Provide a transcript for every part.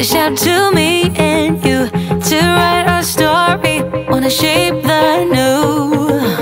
Reach out to me and you to write our story. Wanna shape the new.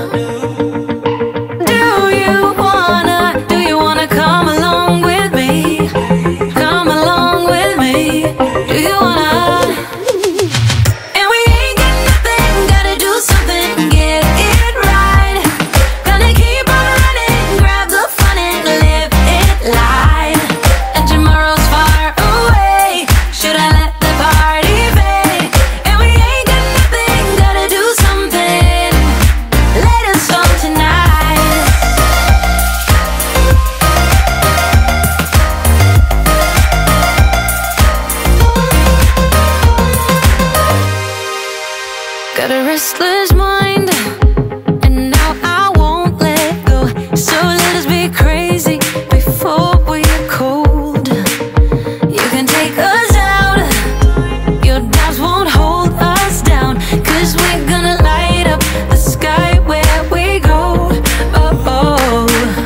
Do you wanna come along with me? Come along with me. Do you wanna? And we ain't got nothing, gotta do something, get it right. Gonna keep on running, grab the fun and live it light. And tomorrow's far away, should I let the party fade? And we ain't got nothing, gotta do something, let us on tonight. Got a restless mind, and now I won't let go. So let us be crazy before we are cold. You can take us out, your doubts won't hold us down, 'cause we're gonna light up the sky where we go. Oh, oh.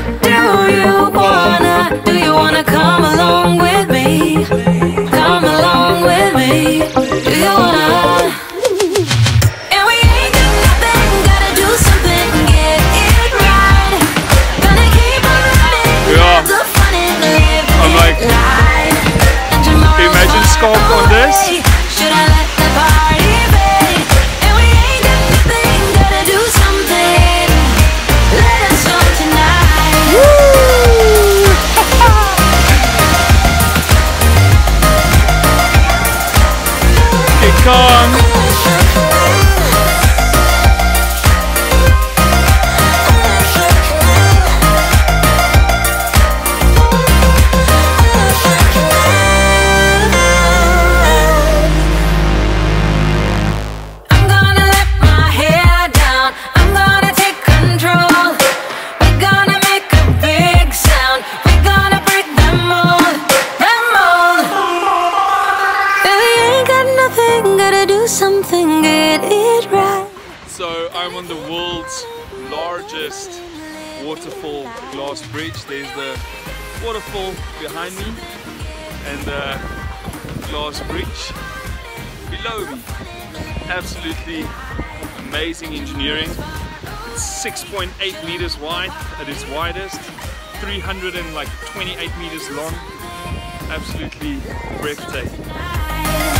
Do you wanna come along with me? Come along with me. Do you wanna? Sculpt on this. Should I let the party fade? And we ain't got nothing, gotta do something, let us on tonight. Woo! Kick on. Something, get it right. So I'm on the world's largest waterfall glass bridge. There's the waterfall behind me and the glass bridge below me. Absolutely amazing engineering. It's 6.8 meters wide at its widest, 328 meters long. Absolutely breathtaking.